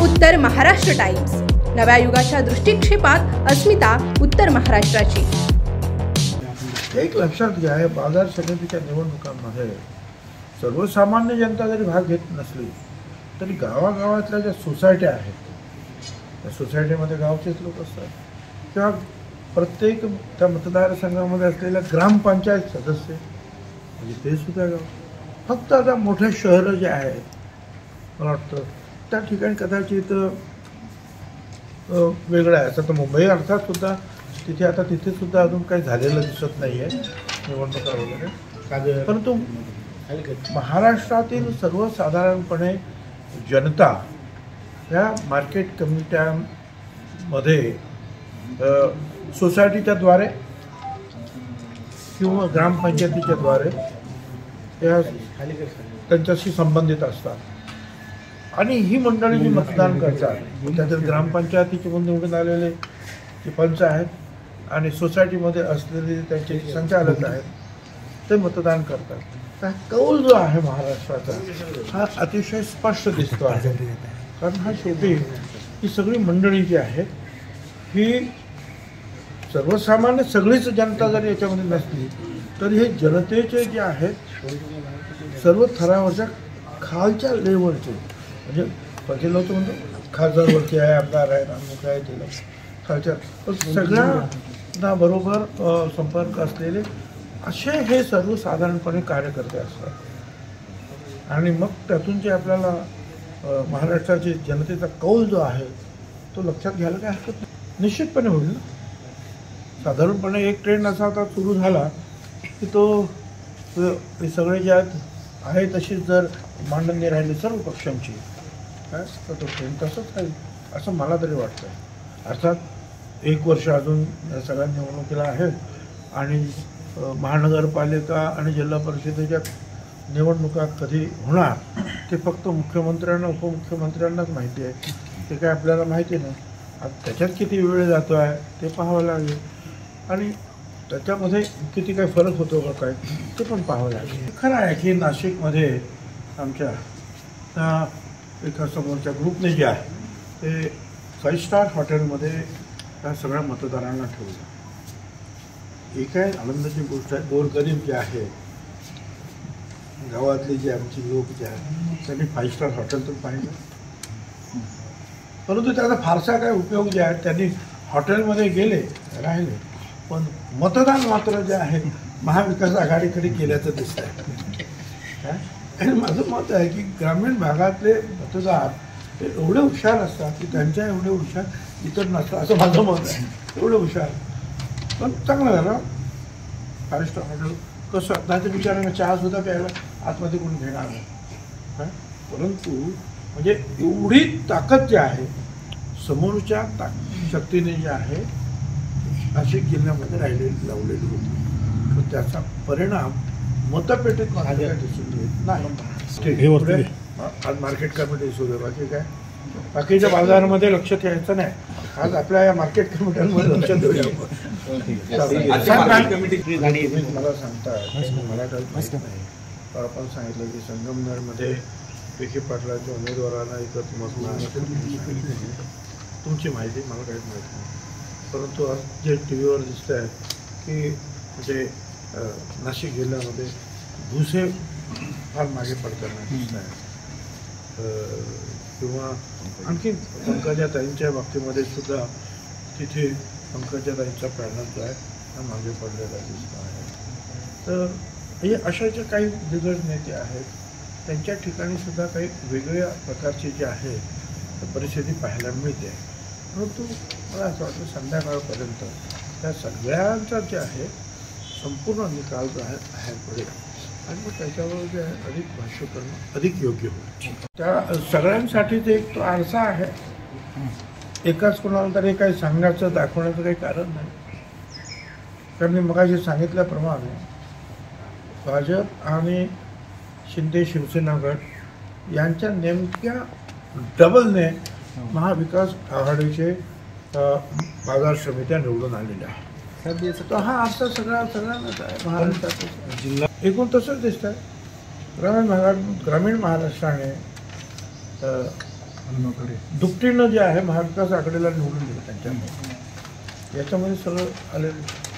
उत्तर महाराष्ट्र टाइम्स, नव्या युगाच्या दृष्टिक्षेपात अस्मिता उत्तर महाराष्ट्राची। एक लक्षात घ्या, हे बाजार समितीच्या निवडणुकांमध्ये सर्वसामान्य जनता जरी भाग घेत नसली तरी गावागावातल्या ज्या सोसायट्या आहेत त्या सोसायटीमध्ये गावचेच लोक असतात किंवा प्रत्येक त्या मतदारसंघामध्ये असलेल्या ग्रामपंचायत सदस्य म्हणजे ते सुद्धा गाव, फक्त आता मोठे शहरं जे आहेत मला वाटतं त्या ठिकाणी कदाचित वेगळं आहे। असं तर मुंबई अर्थात सुद्धा तिथे सुद्धा अजून काही झालेलं दिसत नाही आहे निवडणुका वगैरे, परंतु महाराष्ट्रातील सर्वसाधारणपणे जनता या मार्केट कमिट्यांमध्ये सोसायटीच्याद्वारे किंवा ग्रामपंचायतीच्याद्वारे त्या त्यांच्याशी संबंधित असतात आणि ही मंडळी जी मतदान करतात त्याच्यात ग्रामपंचायतीचे निवडून आलेले जे पंच आहेत आणि सोसायटीमध्ये असलेले त्यांचे संचालक आहेत ते मतदान करतात। हा कौल जो आहे महाराष्ट्राचा हा अतिशय स्पष्ट दिसतो आहे, कारण हा शेवटी ही सगळी मंडळी जी आहे ही सर्वसामान्य सगळीच जनता जरी याच्यामध्ये नसली तरी हे जनतेचे जे आहेत सर्व थरावरच्या खालच्या लेवलचे, म्हणजे पहिले लोक म्हणतो खासदारवरती आहे, आमदार आहेत, अमुक आहे, दिलं खालच्या सगळ्यांना बरोबर संपर्क असलेले असे हे सर्वसाधारणपणे कार्यकर्ते असतात आणि मग त्यातून जे आपल्याला महाराष्ट्राची जनतेचा कौल जो आहे तो लक्षात घ्यायला काय हरकत नाही, निश्चितपणे होईल ना। साधारणपणे एक ट्रेंड असा आता सुरू झाला की तो हे सगळे जे आहे तशीच जर मांडणी राहिली सर्व पक्षांची काय तर तो ट्रेंड तसंच राहील असं मला तरी वाटतं। अर्थात एक वर्ष अजून सगळ्या निवडणुकीला आहे आणि महानगरपालिका आणि जिल्हा परिषदेच्या निवडणुका कधी होणार ते फक्त मुख्यमंत्र्यांना उपमुख्यमंत्र्यांनाच माहिती आहे, ते काय आपल्याला माहिती नाही। आता त्याच्यात किती वेळ जातो आहे ते पाहावं लागेल आणि त्याच्यामध्ये किती काय फरक होतो का काय ते पण पाहावं लागेल। खरं आहे की नाशिकमध्ये आमच्या एका समोरच्या ग्रुपने जे आहे ते 5 स्टार हॉटेलमध्ये त्या सगळ्या मतदारांना ठेवलं। ही काय आनंदाची गोष्ट आहे। गोरगरीब जे आहे गावातले जे आमचे लोक जे आहेत त्यांनी 5 स्टार हॉटेल तर पाहिलं, परंतु त्याचा फारसा काय उपयोग जे आहे त्यांनी हॉटेलमध्ये गेले राहिले पण मतदान मात्र जे आहे महाविकास आघाडीकडे केल्याचं दिसत आहे। आणि माझं मत आहे की ग्रामीण भागातले मतदार हे एवढे हुशार असतात की त्यांच्या एवढे हुशार इतर नसतात असं माझं मत आहे। एवढे हुशार पण चांगलं झालं 5 स्टार हॉटेल कसं नाही तर बिचारांना चहासुद्धा प्यायला आतमध्ये कोणी घेणार नाही काय, परंतु म्हणजे एवढी ताकद जी आहे समोरच्या शक्तीने जी आहे नाशिक जिल्ह्यामध्ये लावलेली होती तर त्याचा परिणाम मतपेटीत माझ्या दिसून येत नाही। आज मार्केट कमिटी सुरू आहे, बाकी काय बाकीच्या बाजारामध्ये लक्ष ठेवायचं नाही, आज आपल्या या मार्केट कमिट्यांमध्ये लक्ष देऊया मला सांगता मला काही माहिती नाही, पण आपण सांगितलं की संगमनेरमध्ये विखे पाटलाच्या उमेदवारांना एकच मत तुमची माहिती मला काहीच माहिती नाही, परंतु आज जे टी व्हीवर दिसतं आहे की म्हणजे नाशिक जिल्ह्यामध्ये भुसे फार मागे पडताना दिसत आहे किंवा आणखी पंकजाताईंच्या बाबतीमध्ये सुद्धा तिथे पंकजाताईंचा पॅनल जो आहे हा मागे पडलेला दिसत आहे। तर हे अशा ज्या काही दिग्गज नेते आहेत त्यांच्या ठिकाणी सुद्धा काही वेगळ्या प्रकारची जे आहे परिस्थिती पाहायला मिळते, परंतु मला असं वाटतं संध्याकाळपर्यंत त्या सगळ्यांचा जे आहे संपूर्ण निकाल जो आहे बाहेर पडेल आणि मग त्याच्यावर जे आहे अधिक भाष्य करणं अधिक योग्य होईल। त्या सगळ्यांसाठीच एक तो आरसा आहे, एकाच कोणाला तरी काही सांगण्याचं दाखवण्याचं काही कारण नाही, कारण मी मगाशी सांगितल्याप्रमाणे भाजप आणि शिंदे शिवसेना गट यांच्या नेमक्या डबलने महाविकास आघाडीचे बाजार समित्या निवडून आलेल्या आहेत। तर हा आजचा सगळ्यांनाच आहे महाराष्ट्रात जिल्हा एकूण तसंच दिसत आहे। ग्रामीण महाराष्ट्राने दुपटीनं जे आहे महाविकास आघाडीला निवडून दिलं त्यांच्यामुळे याच्यामध्ये सगळं आलेलं